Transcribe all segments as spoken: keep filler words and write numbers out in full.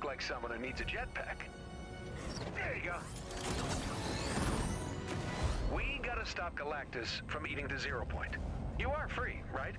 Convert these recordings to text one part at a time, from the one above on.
look like someone who needs a jetpack. There you go. We gotta stop Galactus from eating the Zero Point. You are free, right?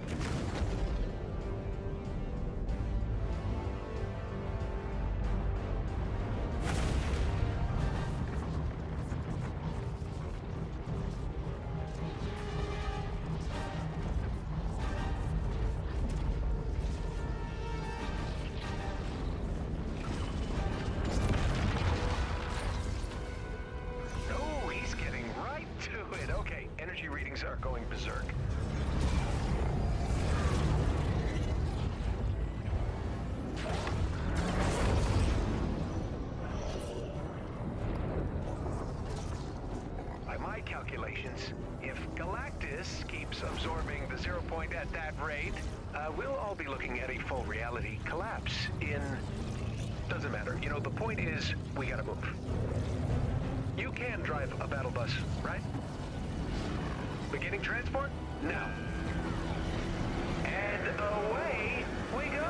Are going berserk. By my calculations, if Galactus keeps absorbing the Zero Point at that rate, uh, we'll all be looking at a full reality collapse in... Doesn't matter. You know, the point is, we gotta move. You can drive a battle bus, right? Beginning transport? Now. And away we go!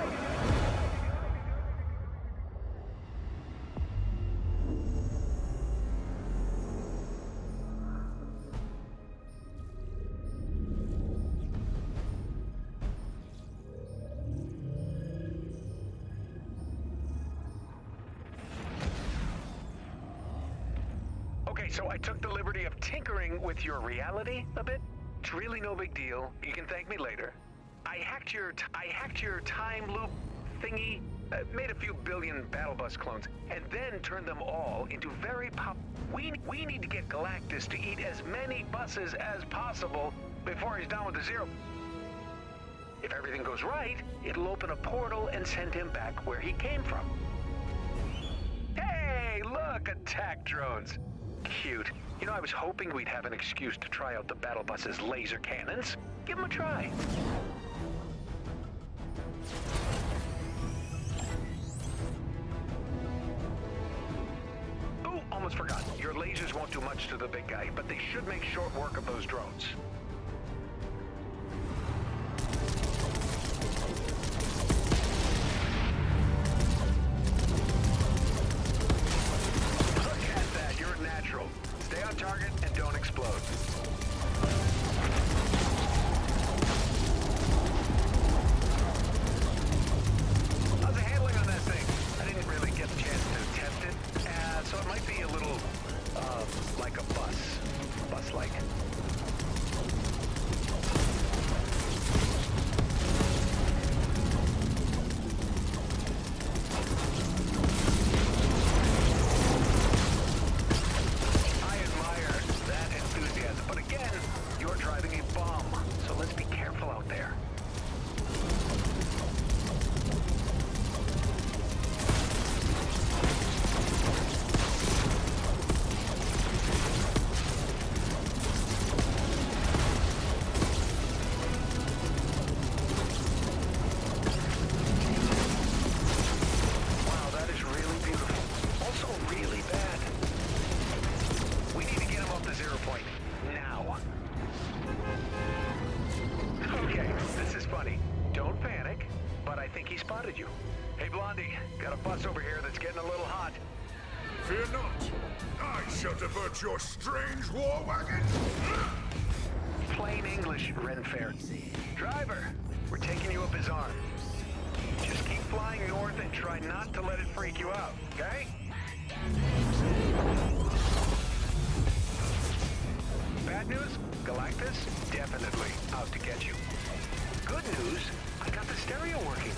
Okay, so I took the liberty of tinkering with your reality a bit. It's really no big deal. You can thank me later. I hacked your t I hacked your time loop thingy, uh, made a few billion battle bus clones, and then turned them all into very pop. We we need to get Galactus to eat as many buses as possible before he's done with the Zero. If everything goes right, it'll open a portal and send him back where he came from. Hey, look, attack drones. Cute. You know, I was hoping we'd have an excuse to try out the battle bus's laser cannons. Give them a try. Oh, almost forgot. Your lasers won't do much to the big guy, but they should make short work of those drones. Stay on target and don't explode. How's the handling on that thing? I didn't really get a chance to test it, uh, so it might be a little, uh, like a bus. Bus-like. Fear not. I shall divert your strange war wagon. Plain English, Renfair. Driver, we're taking you up his arm. Just keep flying north and try not to let it freak you out, okay? Bad news? Galactus? Definitely out to get you. Good news? I got the stereo working.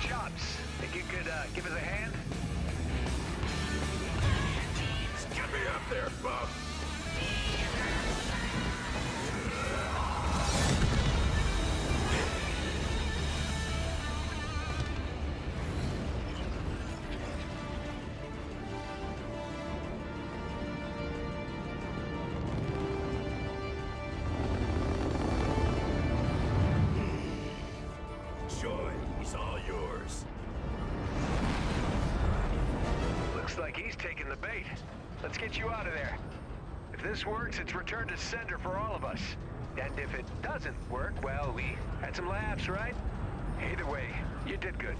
chops. Think you could uh, give us a hand? Get me up there, bub! Joy is all yours. Looks like he's taking the bait. Let's get you out of there. If this works, it's return to sender for all of us. And if it doesn't work, well, we had some laughs, right? Either way, you did good.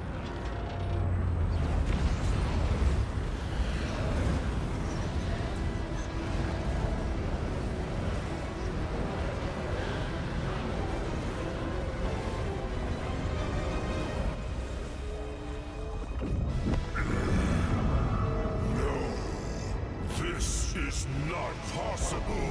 This is not possible.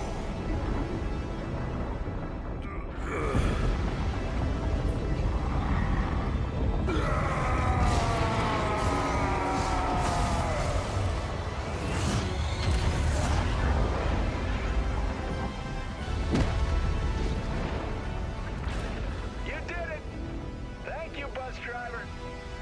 You did it! Thank you, bus driver.